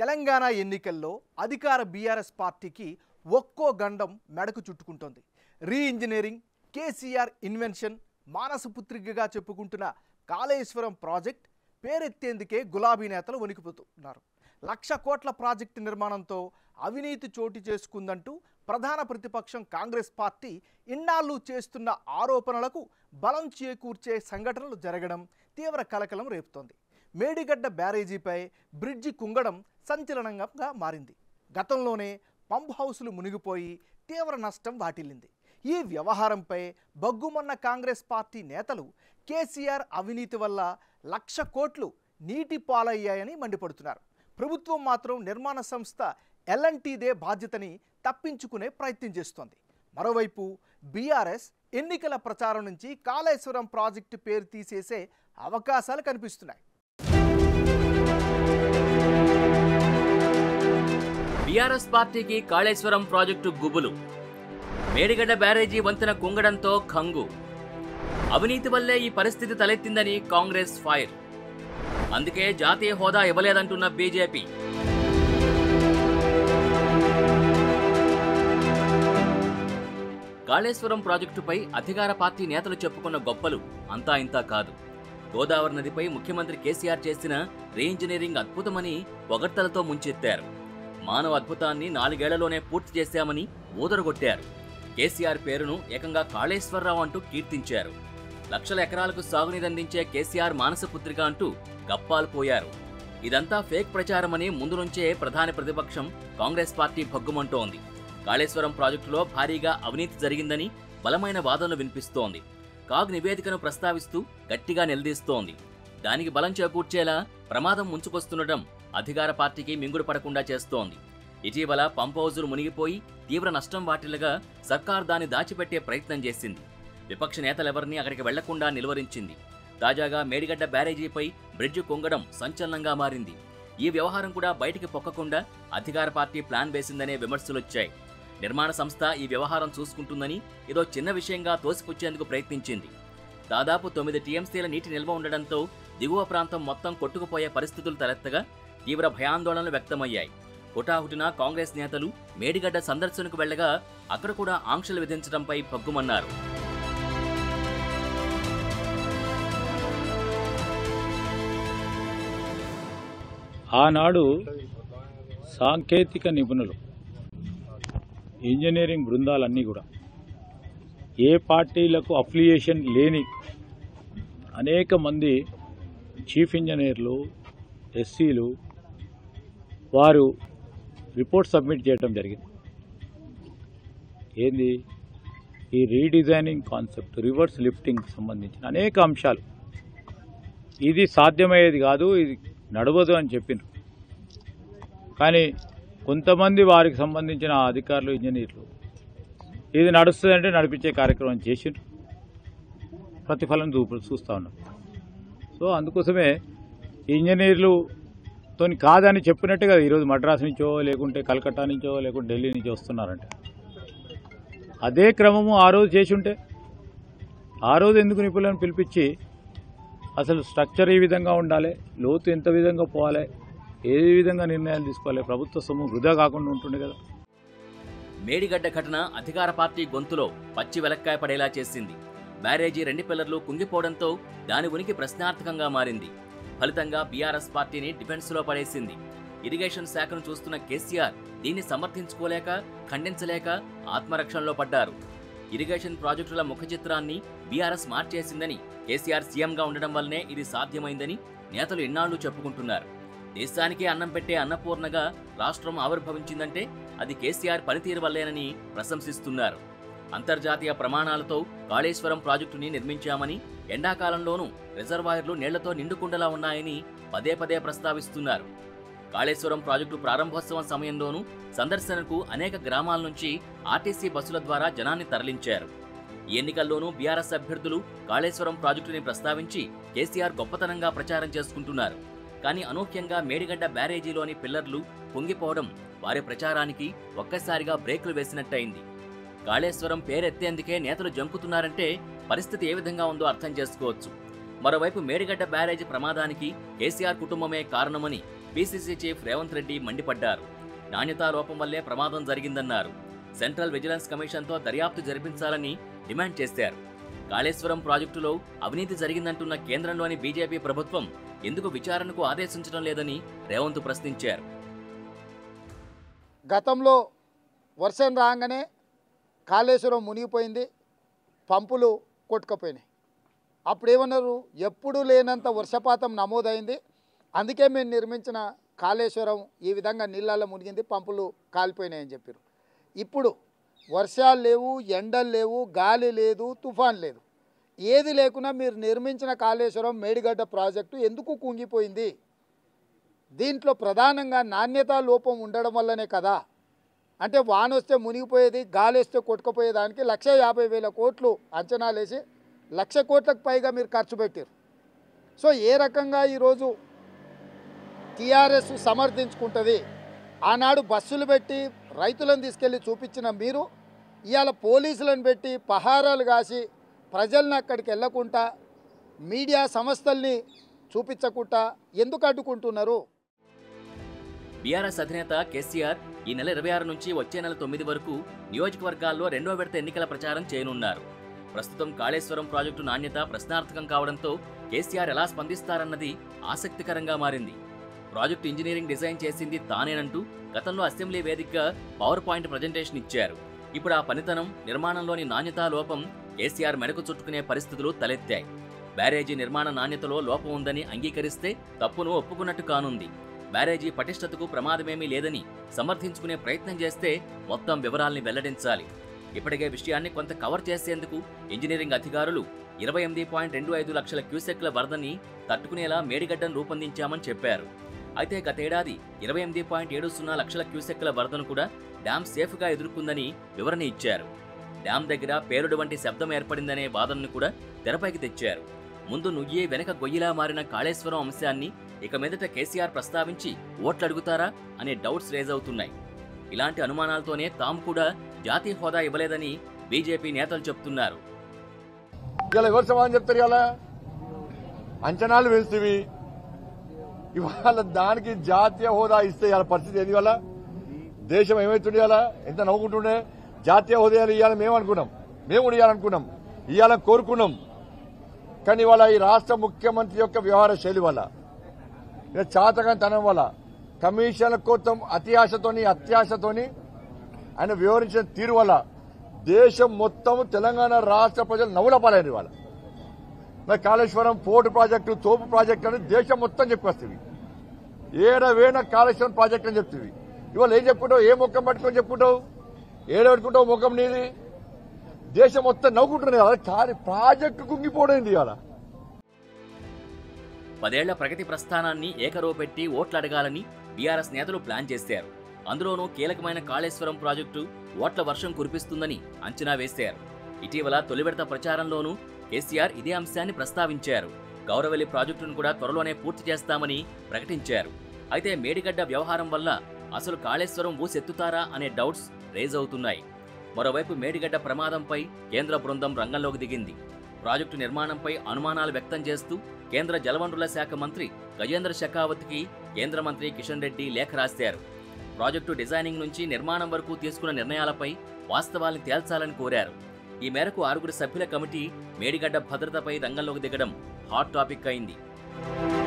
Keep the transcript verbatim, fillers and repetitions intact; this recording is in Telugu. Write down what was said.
తెలంగాణ ఎన్నికల్లో అధికార బీఆర్ఎస్ పార్టీకి ఒక్కో గండం మెడకు చుట్టుకుంటోంది. రీ ఇంజనీరింగ్, కేసీఆర్ ఇన్వెన్షన్, మానసపుత్రికగా చెప్పుకుంటున్న కాళేశ్వరం ప్రాజెక్ట్ పేరెత్తేందుకే గులాబీ నేతలు వణికిపోతున్నారు. లక్ష కోట్ల ప్రాజెక్టు నిర్మాణంతో అవినీతి చోటు చేసుకుందంటూ ప్రధాన ప్రతిపక్షం కాంగ్రెస్ పార్టీ ఇన్నాళ్ళు చేస్తున్న ఆరోపణలకు బలం చేకూర్చే సంఘటనలు జరగడం తీవ్ర కలకలం రేపుతోంది. మేడిగడ్డ బ్యారేజీపై బ్రిడ్జి కుంగడం సంచలనంగా మారింది. గతంలోనే పంప్ హౌసులు మునిగిపోయి తీవ్ర నష్టం వాటిల్లింది. ఈ వ్యవహారంపై బగ్గుమన్న కాంగ్రెస్ పార్టీ నేతలు కేసీఆర్ అవినీతి వల్ల లక్ష కోట్లు నీటి పాలయ్యాయని మండిపడుతున్నారు. ప్రభుత్వం మాత్రం నిర్మాణ సంస్థ ఎల్ అండ్ టీదే బాధ్యతని తప్పించుకునే ప్రయత్నం చేస్తోంది. మరోవైపు బీఆర్ఎస్ ఎన్నికల ప్రచారం నుంచి కాళేశ్వరం ప్రాజెక్టు పేరు తీసేసే అవకాశాలు కనిపిస్తున్నాయి. బీఆర్ఎస్ పార్టీకి కాళేశ్వరం ప్రాజెక్టు గుబులు. మేడిగడ్డ బ్యారేజీ వంతెన కుంగడంతో ఖంగు. అవినీతి వల్లే ఈ పరిస్థితి తలెత్తిందని కాంగ్రెస్ ఫైర్. అందుకే జాతీయ హోదా ఇవ్వలేదంటున్న బీజేపీ. కాళేశ్వరం ప్రాజెక్టుపై అధికార పార్టీ నేతలు చెప్పుకున్న గొప్పలు అంతా ఇంతా కాదు. గోదావరి నదిపై ముఖ్యమంత్రి కేసీఆర్ చేసిన రీఇంజనీరింగ్ అద్భుతమని పొగడ్తలతో ముంచెత్తారు. మానవ అద్భుతాన్ని నాలుగేళ్లలోనే పూర్తి చేశామని ఊదరగొట్టారు. కేసీఆర్ పేరును ఏకంగా కాళేశ్వరరావు అంటూ కీర్తించారు. లక్షల ఎకరాలకు సాగునీరందించే కేసీఆర్ మానసపుత్రిక అంటూ గప్పాలు పోయారు. ఇదంతా ఫేక్ ప్రచారమని ముందు నుంచే ప్రధాన ప్రతిపక్షం కాంగ్రెస్ పార్టీ భగ్గుమంటోంది. కాళేశ్వరం ప్రాజెక్టులో భారీగా అవినీతి జరిగిందని బలమైన వాదనలు వినిపిస్తోంది. కాగ్ నివేదికను ప్రస్తావిస్తూ గట్టిగా నిలదీస్తోంది. దానికి బలం చేకూర్చేలా ప్రమాదం ముంచుకొస్తుండటం అధికార పార్టీకి మింగుడు పడకుండా చేస్తోంది. ఇటీవల పంప్ హౌజులు మునిగిపోయి తీవ్ర నష్టం వాటిల్లగా సర్కార్ దాన్ని దాచిపెట్టే ప్రయత్నం చేసింది. విపక్ష నేతలెవరినీ అక్కడికి వెళ్లకుండా నిలువరించింది. తాజాగా మేడిగడ్డ బ్యారేజీపై బ్రిడ్జి కుంగడం సంచలనంగా మారింది. ఈ వ్యవహారం కూడా బయటికి పొక్కకుండా అధికార పార్టీ ప్లాన్ వేసిందనే విమర్శలొచ్చాయి. నిర్మాణ సంస్థ ఈ వ్యవహారం చూసుకుంటుందని ఏదో చిన్న విషయంగా తోసిపుచ్చేందుకు ప్రయత్నించింది. దాదాపు తొమ్మిది టీఎంసీల నీటి నిల్వ ఉండడంతో దిగువ ప్రాంతం మొత్తం కొట్టుకుపోయే పరిస్థితులు తలెత్తగా తీవ్ర భయాందోళనలు వ్యక్తమయ్యాయి. హుటాహుటిన కాంగ్రెస్ నేతలు మేడిగడ్డ సందర్శనకు వెళ్లగా అక్కడ కూడా ఆంక్షలు విధించడంపై పగ్గుమన్నారు. ఆనాడు సాంకేతిక నిపుణులు, ఇంజనీరింగ్ బృందాలన్నీ కూడా ఏ పార్టీలకు అఫిలియేషన్ లేని అనేక మంది చీఫ్ ఇంజనీర్లు, ఎస్సీలు వారు రిపోర్ట్ సబ్మిట్ చేయడం జరిగింది. ఏంది ఈ రీడిజైనింగ్ కాన్సెప్ట్, రివర్స్ లిఫ్టింగ్ సంబంధించిన అనేక అంశాలు, ఇది సాధ్యమయ్యేది కాదు, ఇది నడవదు అని చెప్పిండ్రు. కానీ కొంతమంది వారికి సంబంధించిన అధికారులు, ఇంజనీర్లు ఇది నడుస్తుందంటే నడిపించే కార్యక్రమం చేసిండ్రు. ప్రతిఫలం చూపు చూస్తూ ఉన్నాం. సో అందుకోసమే ఇంజనీర్లుతో కాదని చెప్పినట్టే కదా ఈరోజు మద్రాసు నుంచో లేకుంటే కలకత్తా నుంచో లేకుంటే ఢిల్లీ నుంచో వస్తున్నారంటే. అదే క్రమము ఆ రోజు చేసి ఉంటే ఆ రోజు ఎందుకు నిపుణులను పిలిపించి అసలు స్ట్రక్చర్ ఏ విధంగా ఉండాలి, లోతు ఎంత విధంగా పోవాలి, ఏ విధంగా నిర్ణయాలు తీసుకోవాలి, ప్రభుత్వ సొమ్ము వృధా కాకుండా ఉంటుండే కదా. మేడిగడ్డ ఘటన అధికార పార్టీ గొంతులో పచ్చి వెలక్కాయ పడేలా చేసింది. బ్యారేజీ రెండు పిల్లర్లు కుంగిపోవడంతో దాని ఉనికి ప్రశ్నార్థకంగా మారింది. ఫలితంగా బీఆర్ఎస్ పార్టీని డిఫెన్స్లో పడేసింది. ఇరిగేషన్ శాఖను చూస్తున్న కేసీఆర్ దీన్ని సమర్థించుకోలేక, ఖండించలేక ఆత్మరక్షణలో పడ్డారు. ఇరిగేషన్ ప్రాజెక్టుల ముఖ చిత్రాన్ని బీఆర్ఎస్ మార్చేసిందని, కేసీఆర్ సీఎంగా ఉండడం వల్లనే ఇది సాధ్యమైందని నేతలు ఇన్నాళ్లు చెప్పుకుంటున్నారు. దేశానికే అన్నం పెట్టే అన్నపూర్ణగా రాష్ట్రం ఆవిర్భవించిందంటే అది కేసీఆర్ పనితీరు వల్లేనని ప్రశంసిస్తున్నారు. అంతర్జాతీయ ప్రమాణాలతో కాళేశ్వరం ప్రాజెక్టుని నిర్మించామని, ఎండాకాలంలోనూ రిజర్వాయర్లు నీళ్లతో నిండుకుండలా ఉన్నాయని పదే పదే ప్రస్తావిస్తున్నారు. కాళేశ్వరం ప్రాజెక్టు ప్రారంభోత్సవం సమయంలోనూ సందర్శనకు అనేక గ్రామాల నుంచి ఆర్టీసీ బస్సుల ద్వారా జనాన్ని తరలించారు. ఈ ఎన్నికల్లోనూ బీఆర్ఎస్ అభ్యర్థులు కాళేశ్వరం ప్రాజెక్టుని ప్రస్తావించి కేసీఆర్ గొప్పతనంగా ప్రచారం చేసుకుంటున్నారు. కానీ అనూహ్యంగా మేడిగడ్డ బ్యారేజీలోని పిల్లర్లు పొంగిపోవడం వారి ప్రచారానికి ఒక్కసారిగా బ్రేకులు వేసినట్టయింది. కాళేశ్వరం పేరెత్తేందుకే నేతలు జంకుతున్నారంటే పరిస్థితి ఏ విధంగా ఉందో అర్థం చేసుకోవచ్చు. మరోవైపు మేడిగడ్డ బ్యారేజీ ప్రమాదానికి కేసీఆర్ కుటుంబమే కారణమని పీసీసీ చీఫ్ రేవంత్ రెడ్డి మండిపడ్డారు. నాణ్యతా లోపం వల్లే ప్రమాదం జరిగిందన్నారు. సెంట్రల్ విజిలెన్స్ కమిషన్తో దర్యాప్తు జరిపించాలని డిమాండ్ చేశారు. కాళేశ్వరం ప్రాజెక్టులో అవినీతి జరిగిందంటున్న కేంద్రంలోని బీజేపీ ప్రభుత్వం ఎందుకు విచారణకు ఆదేశించడం లేదని రేవంత్ ప్రశ్నించారు. గతంలో వర్షం రాగానే కాళేశ్వరం మునిగిపోయింది, పంపులు కొట్టుకుపోయినాయి. అప్పుడు ఏమన్నారు, ఎప్పుడూ లేనంత వర్షపాతం నమోదైంది, అందుకే మేము నిర్మించిన కాళేశ్వరం ఈ విధంగా నీళ్ళల్లో మునిగింది, పంపులు కాలిపోయినాయని చెప్పారు. ఇప్పుడు వర్షాలు లేవు, ఎండలు లేవు, గాలి లేదు, తుఫాన్ లేదు, ఏది లేకున్నా మీరు నిర్మించిన కాళేశ్వరం మేడిగడ్డ ప్రాజెక్టు ఎందుకు కుంగిపోయింది? దీంట్లో ప్రధానంగా నాణ్యతా లోపం ఉండడం వల్లనే కదా. అంటే వాన వస్తే మునిగిపోయేది, గాలి వస్తే కొట్టుకుపోయేదానికి లక్ష యాభై వేల కోట్లు అంచనాలు వేసి లక్ష కోట్లకు పైగా మీరు ఖర్చు పెట్టారు. సో ఏ రకంగా ఈరోజు టీఆర్ఎస్ సమర్థించుకుంటుంది? ఆనాడు బస్సులు పెట్టి రైతులను తీసుకెళ్ళి చూపించిన మీరు ఇవాళ పోలీసులను పెట్టి పహారాలు కాసి ప్రజలను అక్కడికి వెళ్లకుండా మీడియా సంస్థల్ని చూపించకుండా ఎందుకు అడ్డుకుంటున్నారు? బీఆర్ఎస్ అధినేత కేసీఆర్ ఈ నెల ఇరవై ఆరు నుంచి వచ్చే నెల తొమ్మిది వరకు నియోజకవర్గాల్లో రెండో విడత ఎన్నికల ప్రచారం చేయనున్నారు. ప్రస్తుతం కాళేశ్వరం ప్రాజెక్టు నాణ్యత ప్రశ్నార్థకం కావడంతో కేసీఆర్ ఎలా స్పందిస్తారన్నది ఆసక్తికరంగా మారింది. ప్రాజెక్టు ఇంజనీరింగ్ డిజైన్ చేసింది తానేనంటూ గతంలో అసెంబ్లీ వేదికగా పవర్ పాయింట్ ప్రజెంటేషన్ ఇచ్చారు. ఇప్పుడు ఆ పనితనం, నిర్మాణంలోని నాణ్యతా లోపం కేసీఆర్ మెడకు చుట్టుకునే పరిస్థితులు తలెత్తాయి. బ్యారేజీ నిర్మాణ నాణ్యతలో లోపం ఉందని అంగీకరిస్తే తప్పును ఒప్పుకున్నట్టు కానుంది. బ్యారేజీ పటిష్టతకు ప్రమాదమేమీ లేదని సమర్థించుకునే ప్రయత్నం చేస్తే మొత్తం వివరాల్ని వెల్లడించాలి. ఇప్పటికే విషయాన్ని కొంత కవర్ చేసేందుకు ఇంజనీరింగ్ అధికారులు ఇరవై ఎనిమిది పాయింట్ రెండు ఐదు లక్షల క్యూసెక్ల వరదని తట్టుకునేలా మేడిగడ్డను రూపొందించామని చెప్పారు. అయితే గతేడాది ఇరవై ఎనిమిది పాయింట్ ఏడు సున్నా లక్షల క్యూసెక్ల వరదను కూడా డ్యాం సేఫ్గా ఎదుర్కొందని వివరణ ఇచ్చారు. డ్యాం దగ్గర పేలుడు వంటి శబ్దం ఏర్పడిందనే వాదనను కూడా తెరపైకి తెచ్చారు. ముందు నుయ్యే వెనక గొయ్యిలా మారిన కాళేశ్వరం అంశాన్ని ఇక మీదట కేసీఆర్ ప్రస్తావించి ఓట్లడుగుతారా అనే డౌట్స్ రేజ్ అవుతున్నాయి. ఇలాంటి అనుమానాలతోనే తాము కూడా జాతీయ హోదా ఇవ్వలేదని బీజేపీ నేతలు చెప్తున్నారు. ఎవరు సమాధానం చెప్తారు? ఇలా అంచనాలు వేస్తేవి ఇవాళ దానికి జాతీయ హోదా ఇస్తే ఇవాళ పరిస్థితి ఏంది? ఇవాళ దేశం ఏమవుతుంది? ఇవాళ ఎంత నవ్వుకుంటుండే జాతీయ హోదా ఇవ్వాలని మేము అనుకున్నాం, మేము కూడా ఇవ్వాలనుకున్నాం, ఇవ్వాలని కోరుకున్నాం. కానీ ఇవాళ ఈ రాష్ట్ర ముఖ్యమంత్రి యొక్క వ్యవహార శైలి వల్ల, చాతకంతనం వల్ల, కమిషన్ల కోసం అతి ఆశతోని అత్యాశతోని ఆయన వివరించిన తీరు వల్ల దేశం మొత్తం తెలంగాణ రాష్ట్ర ప్రజలు నవ్వుల పాలైన వాళ్ళ మరి కాళేశ్వరం పోర్టు ప్రాజెక్టు, తోపు ప్రాజెక్టు అని దేశం మొత్తం చెప్పేస్తుంది. ఏడ వేణ కాళేశ్వరం ప్రాజెక్టు అని చెప్తుంది. ఇవాళ ఏం చెప్పుకుంటావు? ఏ ముఖం పట్టుకొని చెప్పుకుంటావు? ఏడ పెట్టుకుంటావు ముఖం నీది? దేశం మొత్తం నవ్వుకుంటున్నాయి కదా. కానీ ప్రాజెక్టు కుంగిపోవడం ఇవాళ. పదేళ్ల ప్రగతి ప్రస్థానాన్ని ఏకరో పెట్టి ఓట్లడగాలని బీఆర్ఎస్ నేతలు ప్లాన్ చేశారు. అందులోనూ కీలకమైన కాళేశ్వరం ప్రాజెక్టు ఓట్ల వర్షం కురిపిస్తుందని అంచనా వేశారు. ఇటీవల తొలి విడత ప్రచారంలోనూ కేసీఆర్ ఇదే అంశాన్ని ప్రస్తావించారు. గౌరవెల్లి ప్రాజెక్టును కూడా త్వరలోనే పూర్తి చేస్తామని ప్రకటించారు. అయితే మేడిగడ్డ వ్యవహారం వల్ల అసలు కాళేశ్వరం ఊసెత్తుతారా అనే డౌట్స్ రేజ్ అవుతున్నాయి. మరోవైపు మేడిగడ్డ ప్రమాదంపై కేంద్ర బృందం రంగంలోకి దిగింది. ప్రాజెక్టు నిర్మాణంపై అనుమానాలు వ్యక్తం చేస్తూ కేంద్ర జలవనరుల శాఖ మంత్రి గజేంద్ర షెకావత్కి కేంద్ర మంత్రి కిషన్ రెడ్డి లేఖ రాశారు. ప్రాజెక్టు డిజైనింగ్ నుంచి నిర్మాణం వరకు తీసుకున్న నిర్ణయాలపై వాస్తవాల్ని తేల్చాలని కోరారు. ఈ మేరకు ఆరుగురు సభ్యుల కమిటీ మేడిగడ్డ భద్రతపై రంగంలోకి దిగడం హాట్ టాపిక్ అయింది.